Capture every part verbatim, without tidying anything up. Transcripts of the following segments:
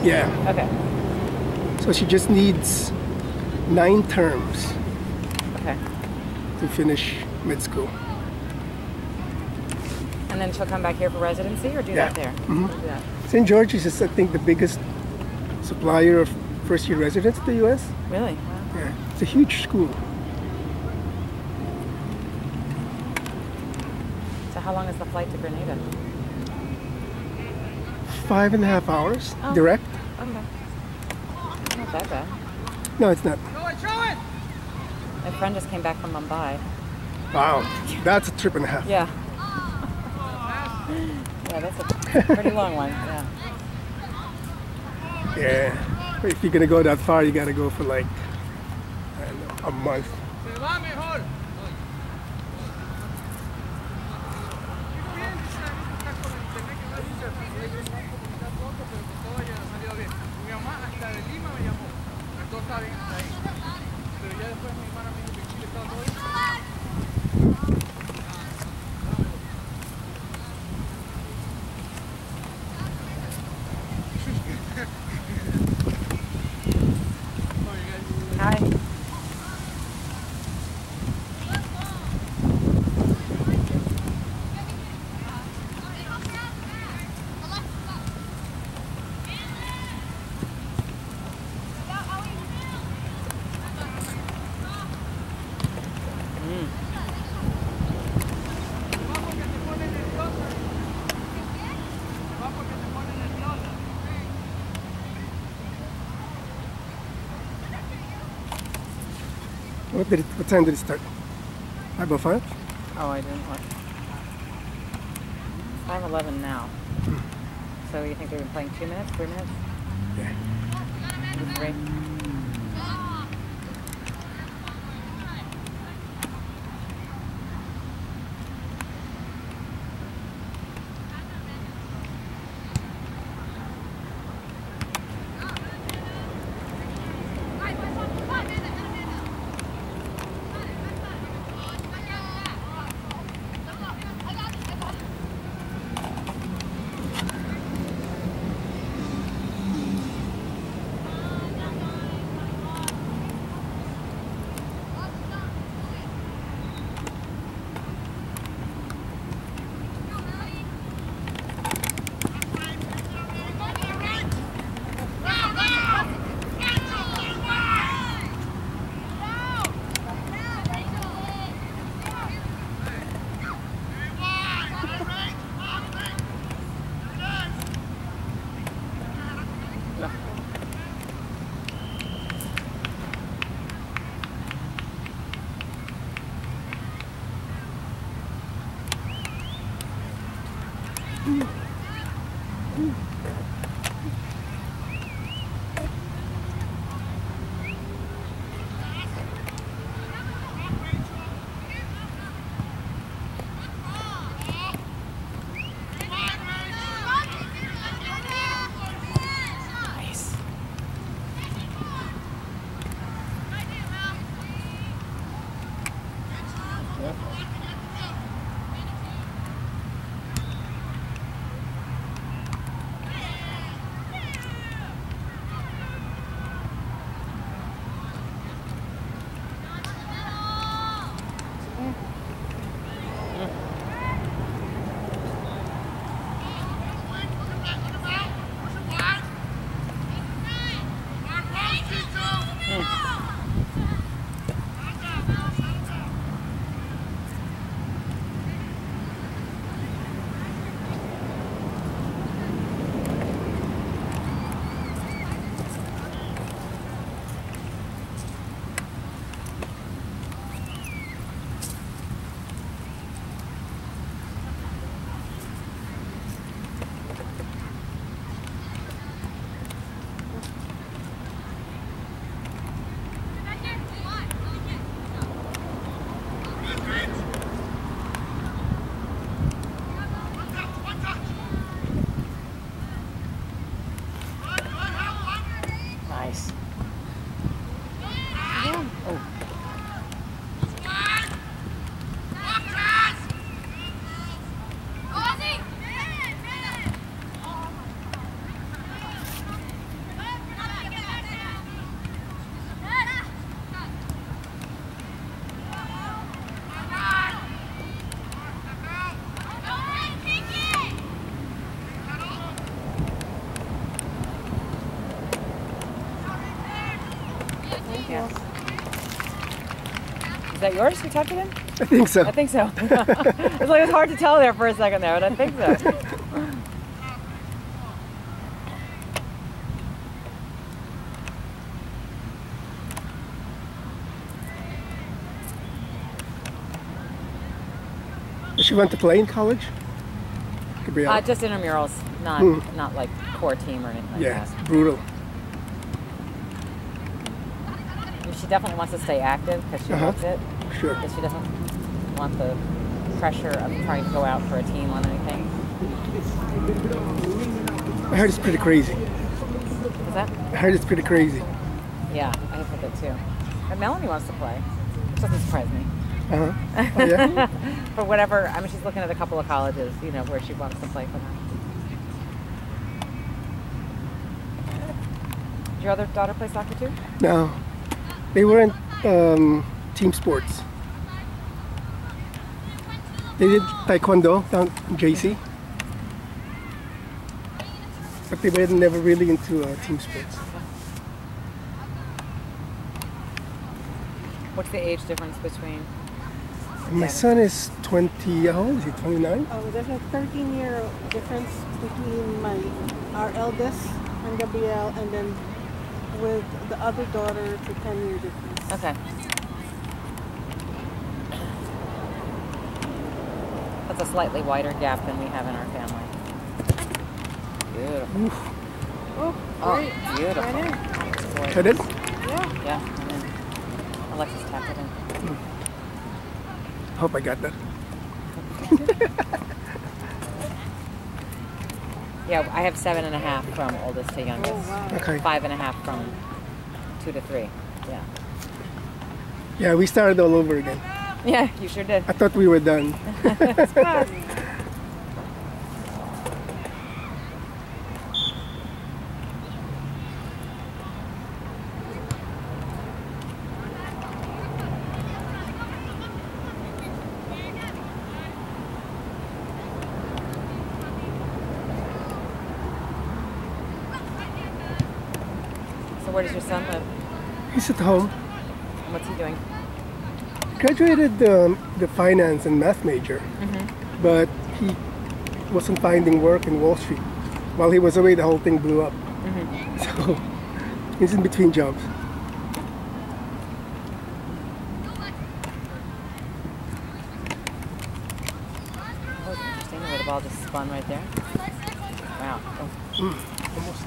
Yeah. Okay. So she just needs nine terms Okay. to finish med school. And then she'll come back here for residency, or do Yeah. that there? Mhm. Do that. Saint George's is, I think, the biggest supplier of first-year residents in the U S. Really? Wow. Yeah. It's a huge school. So how long is the flight to Grenada? Five and a half hours Oh. direct. Okay. Not that bad. No, it's not. My friend just came back from Mumbai. Wow, that's a trip and a half. Yeah. Yeah, that's a pretty long one. Yeah. Yeah. But if you're gonna go that far, you gotta go for like, I don't know, a month. Hi. What did it, what time did it start? About five? Oh, I didn't look. five eleven now. So you think they've been playing two minutes, three minutes? Yeah. Maybe three? Nice. Oh. Yeah. Is that yours? You tucked it in? I think so. I think so. It's like it was hard to tell there for a second there, but I think so. Does she want to play in college? Gabriella? Uh, just intramurals, not Hmm. not like core team or anything like yeah, that. brutal. I mean, she definitely wants to stay active because she Uh-huh. loves it, Sure. but she doesn't want the pressure of trying to go out for a team on anything. I heard it's pretty crazy. Is that? I heard it's pretty crazy. Yeah, I have heard that too. And Melanie wants to play, which doesn't surprise me. Uh-huh. Oh, yeah? For whatever, I mean, she's looking at a couple of colleges, you know, where she wants to play for them. Did your other daughter play soccer too? No. They weren't um, team sports. They did taekwondo down in J C. But they were never really into uh, team sports. What's the age difference between? My son is twenty, how old is he, twenty-nine? Oh, there's a thirteen year difference between my our eldest and Gabrielle, and then with the other daughter, it's a ten year difference. Okay. That's a slightly wider gap than we have in our family. Beautiful. Oof. Oh, Oh, great. beautiful. Right in. That's gorgeous. Cut it? Yeah. Yeah, and then Alexis tapped it in. Hope I got that. Yeah, I have seven and a half from oldest to youngest. Oh, wow. Okay. Five and a half from two to three. Yeah. Yeah, we started all over again. Yeah, you sure did. I thought we were done. It's fast. So where does your son live? He's at home. And what's he doing? Graduated um, the finance and math major, Mm-hmm. but he wasn't finding work in Wall Street. While he was away, the whole thing blew up. Mm-hmm. So he's in between jobs. Oh, it's interesting the way the ball just spun right there. Wow. Oh. Almost.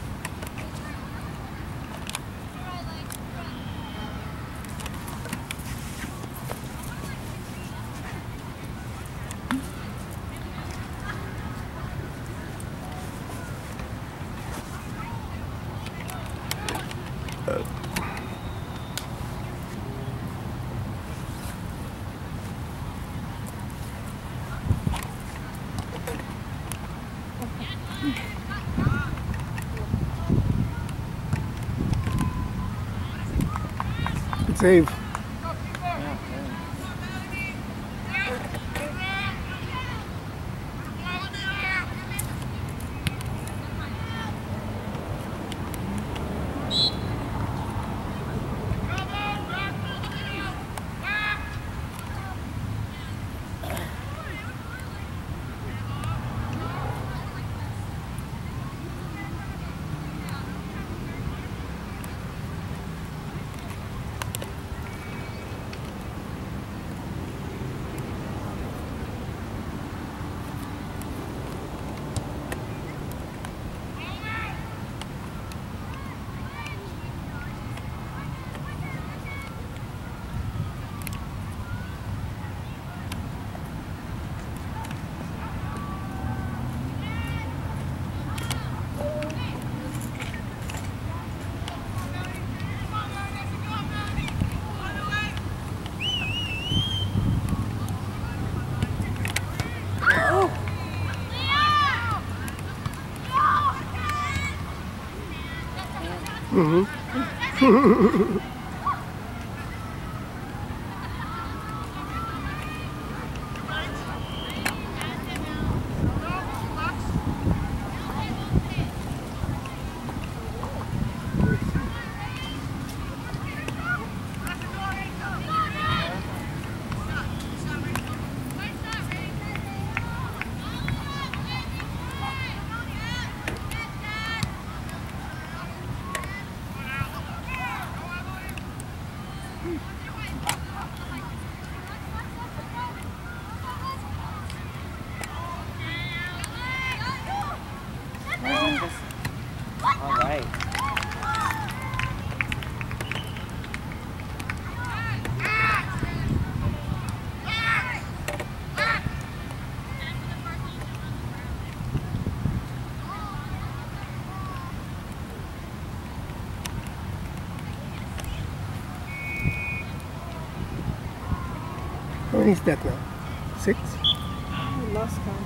Good save. Yeah, yeah. Mm-hmm. many is that now? Six? I lost count.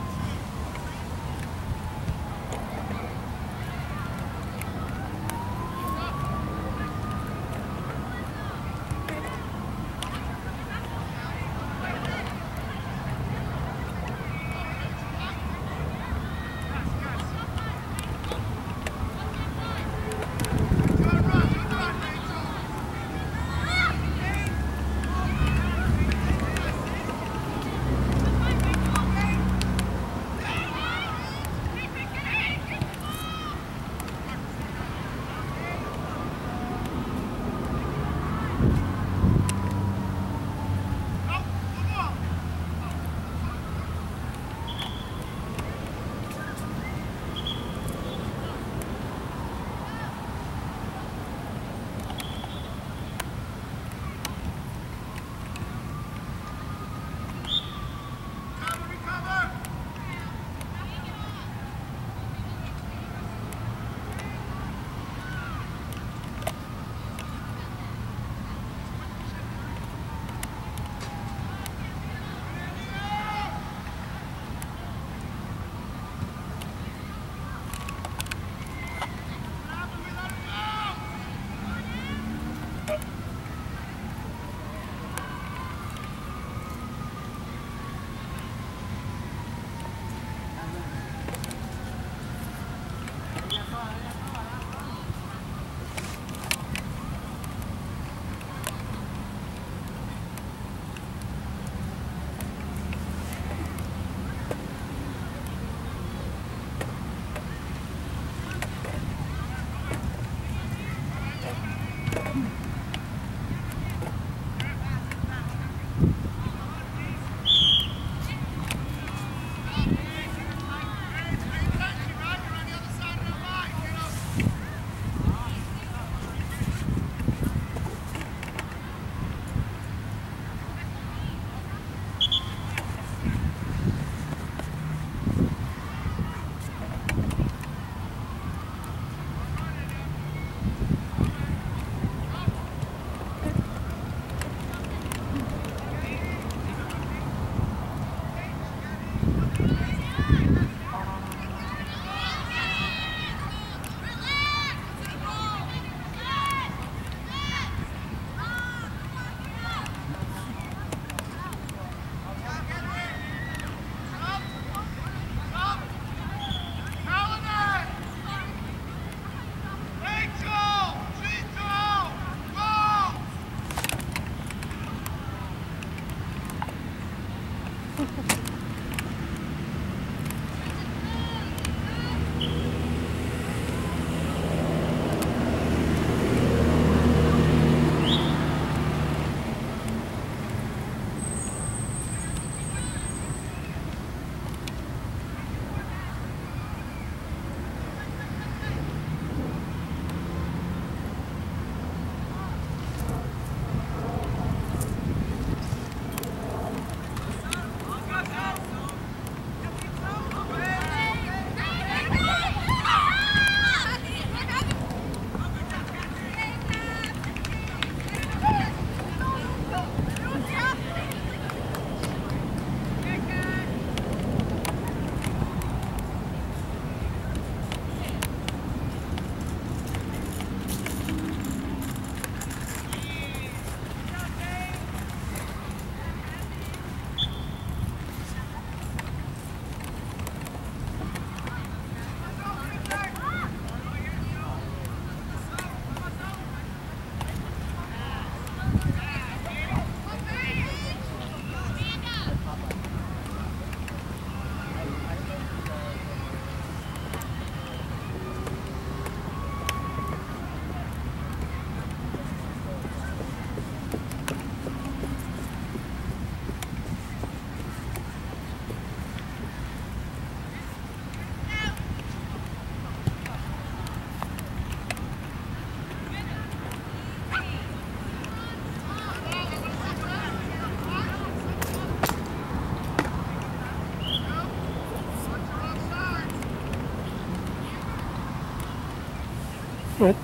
What?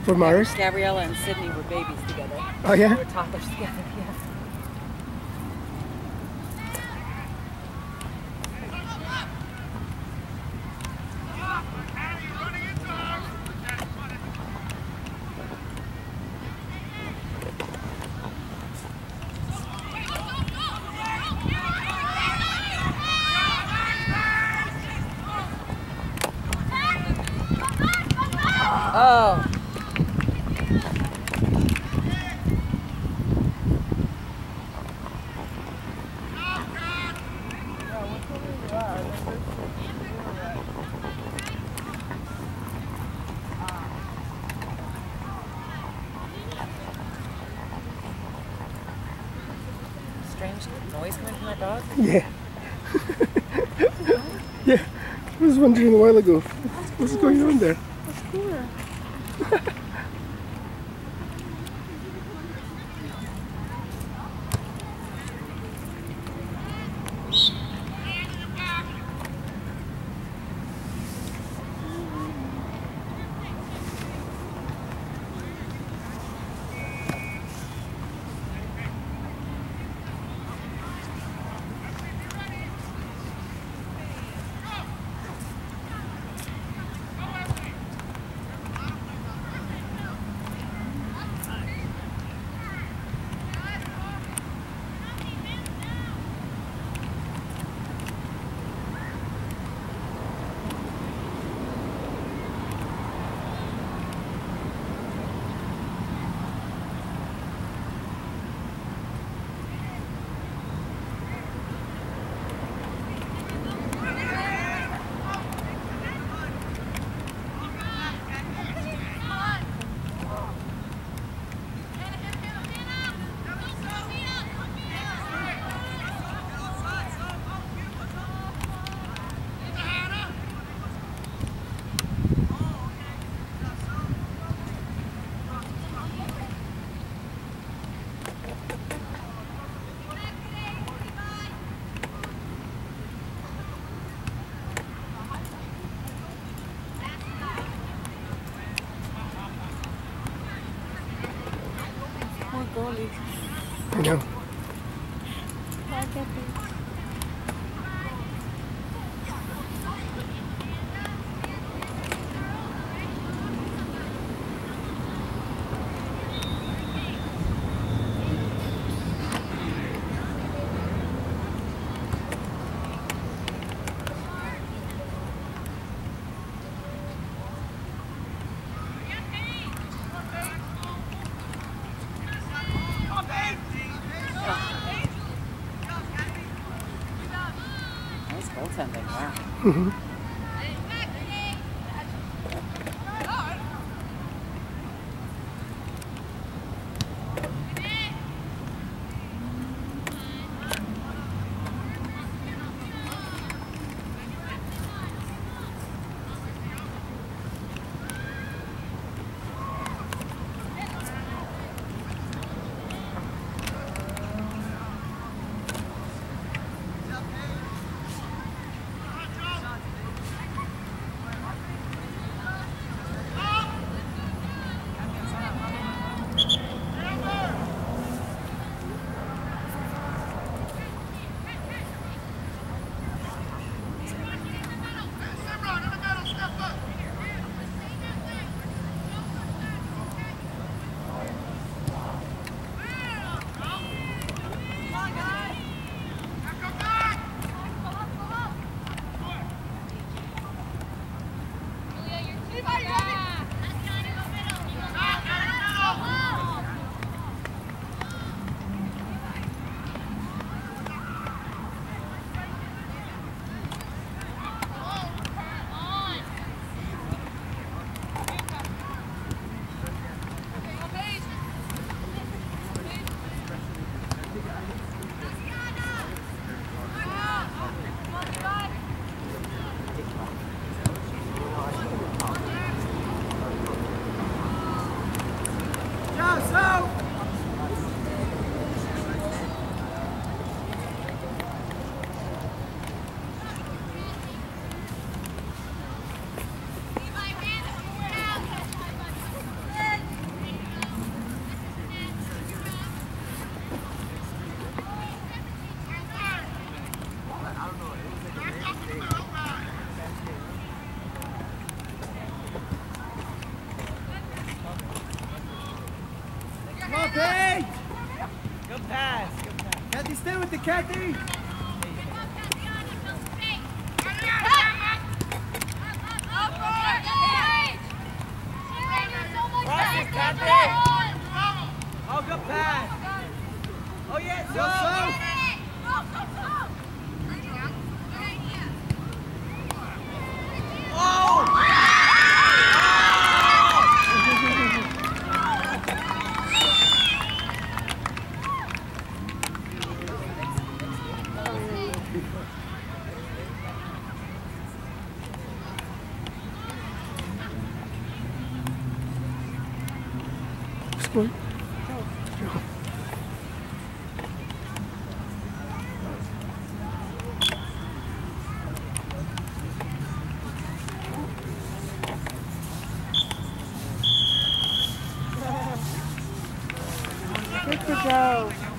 For Mars? Gabriella and Sydney were babies together. Oh yeah? They were toddlers together, yeah. Oh. Strange noise coming from that dog? Yeah. Yeah. I was wondering a while ago, what's going on there? What's cooler? Goalies. I know. I get these. Nice goaltending, wow. Mm-hmm. Come on, Paige! Good pass. Good pass. Kathy, stay with the Kathy. Oh, good pass. Oh, yeah, so. Good to go.